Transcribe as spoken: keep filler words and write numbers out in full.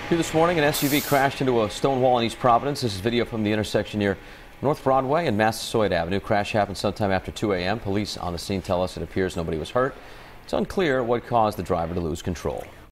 Here this morning, an S U V crashed into a stone wall in East Providence. This is video from the intersection near North Broadway and Massasoit Avenue. Crash happened sometime after two A M Police on the scene tell us it appears nobody was hurt. It's unclear what caused the driver to lose control.